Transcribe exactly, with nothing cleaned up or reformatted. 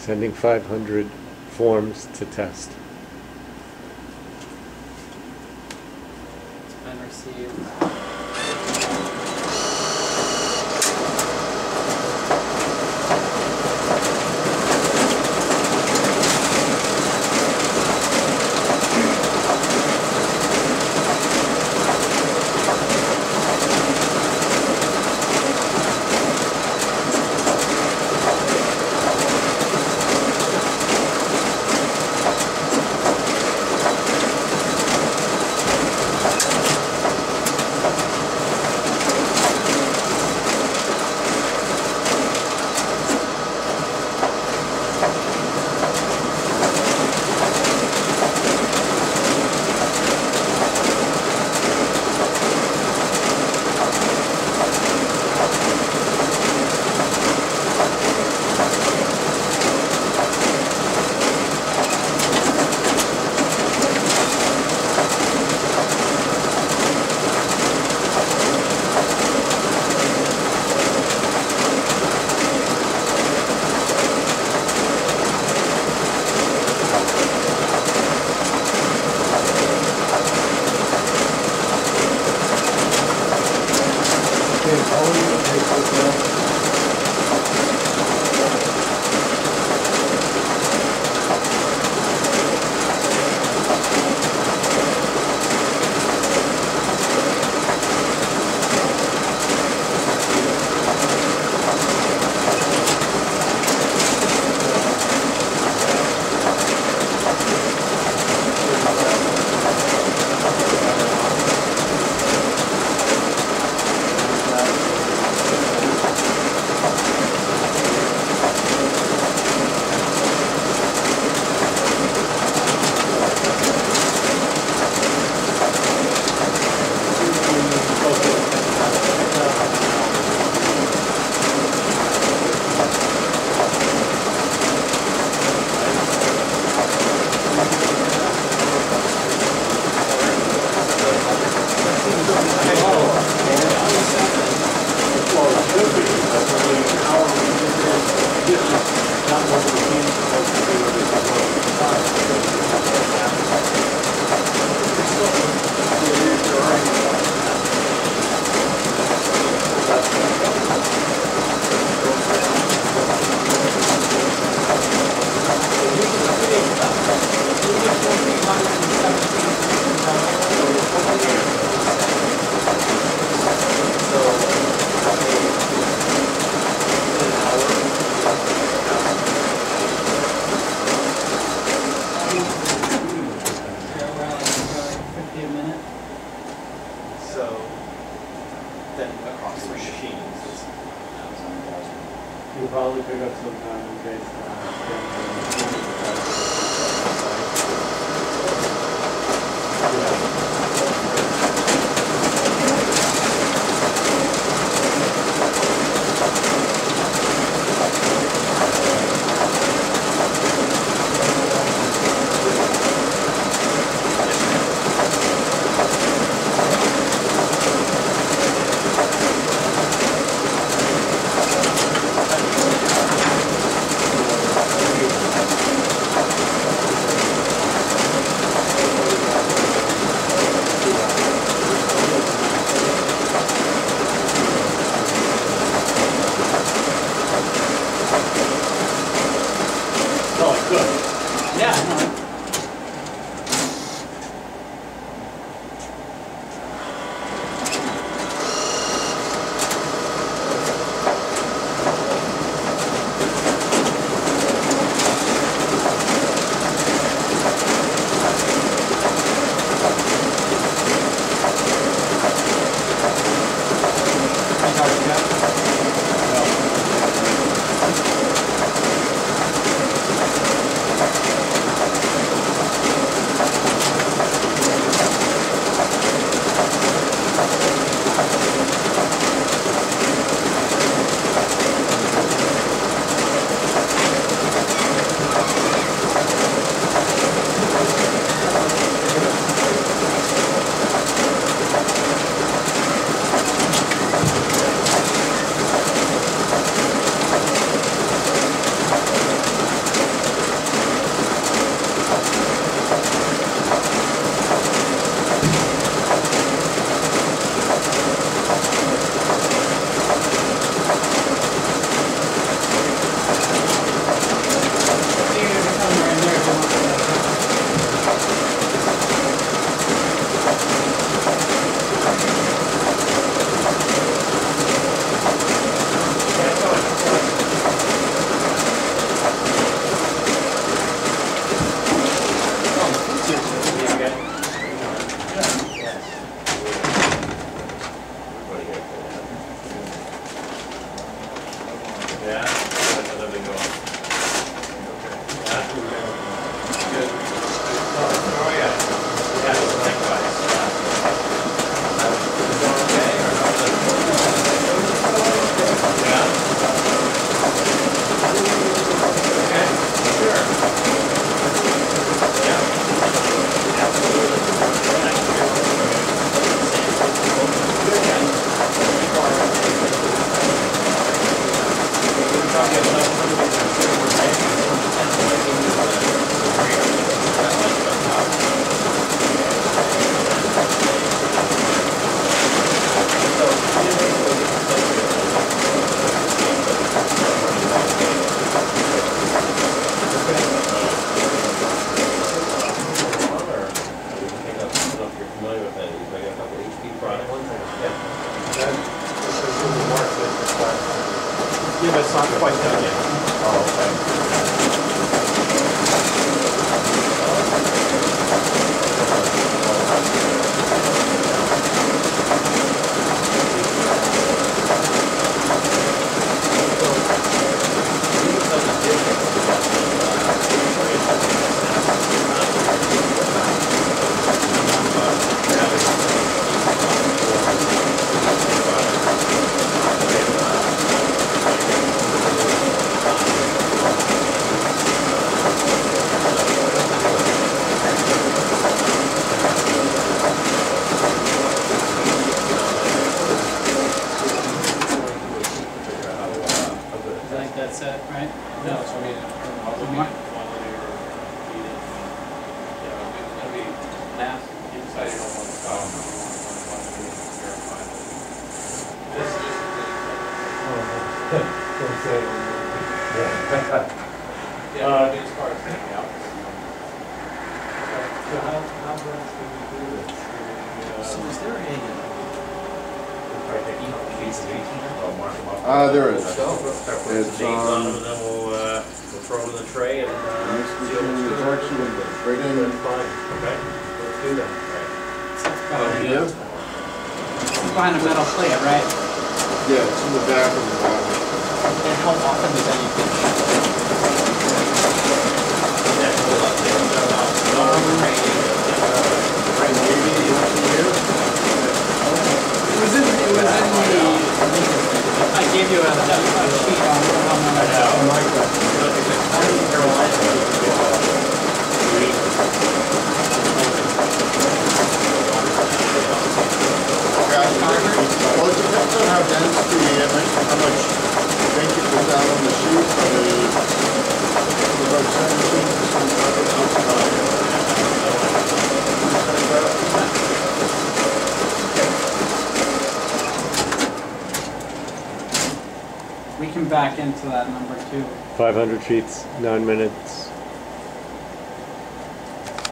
Sending five hundred forms to test. It's been received. You'll probably pick up some time in case it's not quite done yet. Oh, okay. That's it, right? No, so I mean, I'll look at quality or feeding. Yeah, it's gonna be mass inside you don't want to stop. You want to want to verify. This is Don't say it. yeah, Uh, these cars coming out. So how, how else do we do this? So is there a, Uh, there is. It's, It's, names on them, um, and then we'll, uh, we'll throw them in the tray and, uh, this see what machine it's is doing. actually right in. Fine, okay, let's do that. Right. behind, Yeah, it's behind a metal plate, right? yeah, it's in the back of the bottom. And how often does that need to be checked? That's a lot there. No, no, training, uh, Right, maybe once a year. It was in, it was in the, I gave you a, a sheet on how many. I like that. Well, it depends on how dense the, uh, how much paint you put down on the sheet, but uh, about seventeen percent We can back into that number too. five hundred sheets, nine minutes.